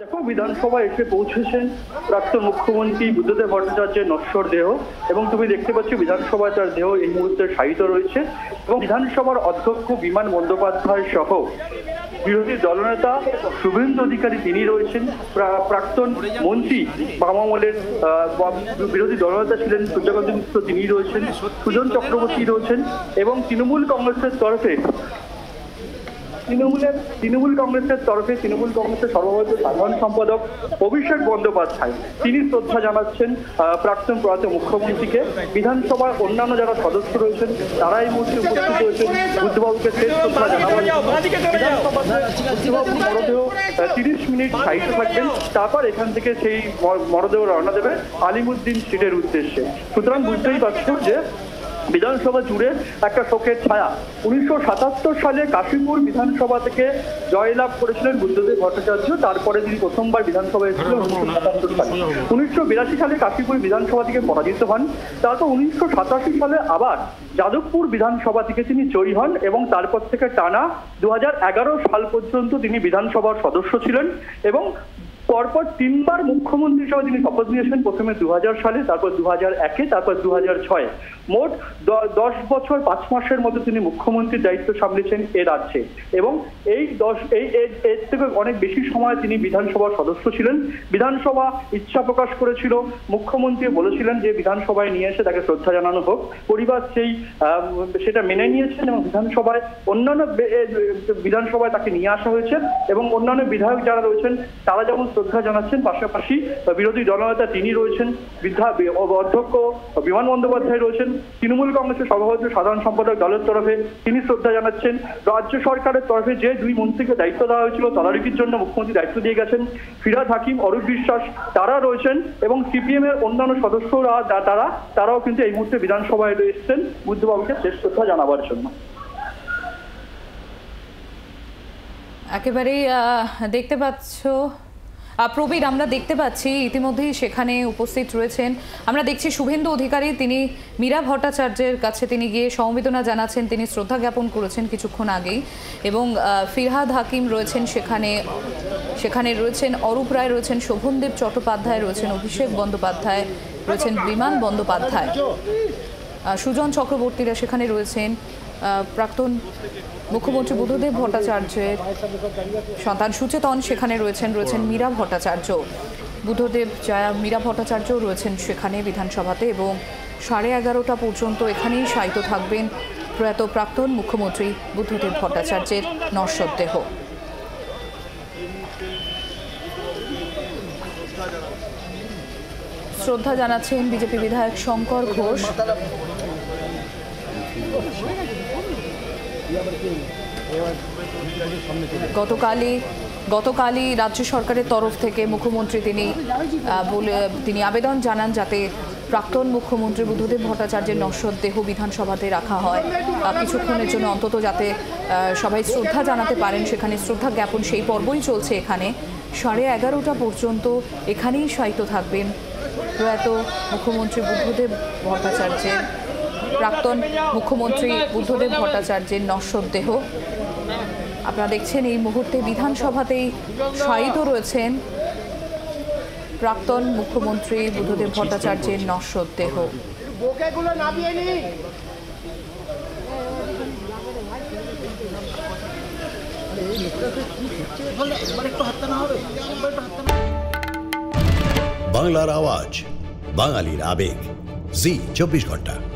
এখন বিধানসভায় এসে পৌঁছেছেন প্রাক্তন মুখ্যমন্ত্রী বুদ্ধদেব ভট্টাচার্যের নশ্বর দেহ এবং তুমি দেখতে পাচ্ছ বিধানসভায় তার দেহ এই মুহূর্তে শায়িত রয়েছে এবং বিধানসভার অধ্যক্ষ বিমান বন্দ্যোপাধ্যায় সহ বিরোধী দলনেতা শুভেন্দু অধিকারী তিনি রয়েছেন, প্রাক্তন মন্ত্রী বাম আমলের বিরোধী দলনেতা ছিলেন সূর্যকান্ত মিশ্র তিনি রয়েছেন, সুজন চক্রবর্তী রয়েছেন এবং তৃণমূল কংগ্রেসের সর্বভারতীয় সাধারণ সম্পাদক অভিষেক বন্দ্যোপাধ্যায় তিনি শ্রদ্ধা জানাচ্ছেন প্রাক্তন প্রয়াত মুখ্যমন্ত্রীকে। বিধানসভার অন্যান্য যারা সদস্য রয়েছেন তারা এই মুহূর্তে উপস্থিত রয়েছেন বুদ্ধবাবুকে শেষ শ্রদ্ধা জানাবার জন্য। বুদ্ধবাবুর মরদেহ 30 মিনিট শায়িত থাকবেন, তারপর এখান থেকে সেই মরদেহ রওনা দেবে আলিমুদ্দিন স্ট্রিটের উদ্দেশ্যে। সুতরাং বুঝতেই পারছো যে বিধানসভা জুড়ে একটা শোকের ছায়া। 1977 সালে কাশীপুর বিধানসভা থেকে জয়লাভ করেছিলেন বুদ্ধদেব ভট্টাচার্য, তারপরে তিনি প্রথমবার বিধানসভায় এসেছিলেন 1977 সালে। 1982 সালে কাশীপুর বিধানসভা থেকে পরাজিত হন, তারপর 1987 সালে আবার যাদবপুর বিধানসভা থেকে তিনি জয়ী হন এবং তারপর থেকে টানা 2011 সাল পর্যন্ত তিনি বিধানসভার সদস্য ছিলেন এবং পরপর 3 বার মুখ্যমন্ত্রী হিসেবে তিনি শপথ নিয়েছেন, প্রথমে 2000 সালে, তারপর 2001-এ, তারপর 2006-এ। মোট 10 বছর 5 মাসের মধ্যে তিনি মুখ্যমন্ত্রীর দায়িত্ব সামলেছেন এ রাজ্যে এবং এর থেকে অনেক বেশি সময় তিনি বিধানসভার সদস্য ছিলেন। বিধানসভা ইচ্ছা প্রকাশ করেছিল, মুখ্যমন্ত্রী বলেছিলেন যে বিধানসভায় নিয়ে এসে তাকে শ্রদ্ধা জানানো হোক, পরিবার সেটা মেনে নিয়েছেন এবং বিধানসভায় তাকে নিয়ে আসা হয়েছে এবং অন্যান্য বিধায়ক যারা রয়েছেন তারা যেমন শ্রদ্ধা জানাচ্ছেন, পাশাপাশি বিরোধী দলনেতা তিনি রয়েছেন, অধ্যক্ষ বিমান বন্দ্যোপাধ্যায় রয়েছেন, তৃণমূল কংগ্রেসের সভাপতি সাধারণ সম্পাদক দলের তরফে তিনি শ্রদ্ধা জানাচ্ছেন। রাজ্য সরকারের তরফে যে 2 মন্ত্রীকে দায়িত্ব দেওয়া হয়েছিল তদারকির জন্য মুখ্যমন্ত্রী দায়িত্ব দিয়ে গেছেন, ফিরহাদ হাকিম, অরূপ বিশ্বাস তারা রয়েছেন এবং সিপিএম এর অন্যান্য সদস্যরা তারাও কিন্তু এই মুহূর্তে বিধানসভায় এসেছেন বুদ্ধবাবুকে শেষ শ্রদ্ধা জানাবার জন্য। একেবারেই দেখতে পাচ্ছ প্রবীর, আমরা দেখতে পাচ্ছি ইতিমধ্যেই সেখানে উপস্থিত রয়েছেন। আমরা দেখছি শুভেন্দু অধিকারী তিনি মীরা ভট্টাচার্যের কাছে তিনি গিয়ে সমবেদনা জানাচ্ছেন, তিনি শ্রদ্ধা জ্ঞাপন করেছেন কিছুক্ষণ আগেই এবং ফিরহাদ হাকিম রয়েছেন সেখানে রয়েছেন অরূপ রায়, রয়েছেন শোভনদেব চট্টোপাধ্যায়, রয়েছেন অভিষেক বন্দ্যোপাধ্যায়, রয়েছেন বিমান বন্দ্যোপাধ্যায়, সুজন চক্রবর্তীরা সেখানে রয়েছেন, প্রাক্তন মুখ্যমন্ত্রী বুদ্ধদেব ভট্টাচার্যের সন্তান সুচেতন সেখানে রয়েছেন মীরা ভট্টাচার্য, মীরা ভট্টাচার্য রয়েছেন সেখানে বিধানসভাতে এবং 11:30টা পর্যন্ত এখানেই শায়িত থাকবেন প্রয়াত প্রাক্তন মুখ্যমন্ত্রী বুদ্ধদেব ভট্টাচার্যের নশ্বর দেহ। শ্রদ্ধা জানাচ্ছেন বিজেপি বিধায়ক শঙ্কর ঘোষ। গতকালই রাজ্য সরকারের তরফ থেকে মুখ্যমন্ত্রী তিনি আবেদন জানান যাতে প্রাক্তন মুখ্যমন্ত্রী বুদ্ধদেব ভট্টাচার্যের নশ্বর দেহ বিধানসভাতে রাখা হয় কিছুক্ষণের জন্য অন্তত, যাতে সবাই শ্রদ্ধা জানাতে পারেন। সেখানে শ্রদ্ধা জ্ঞাপন সেই পর্বই চলছে। এখানে 11:30টা পর্যন্ত এখানেই শায়িত থাকবেন প্রয়াত মুখ্যমন্ত্রী বুদ্ধদেব ভট্টাচার্যের প্রাক্তন মুখ্যমন্ত্রী বুদ্ধদেব ভট্টাচার্যের নশ্বর দেহ। আপনারা দেখছেন এই মুহূর্তে বিধানসভাতেই শায়িত রয়েছেন প্রাক্তন মুখ্যমন্ত্রী বুদ্ধদেব ভট্টাচার্যের নশ্বর দেহ। বাংলার আওয়াজ, বাঙালির আবেগ, জি 24 ঘন্টা।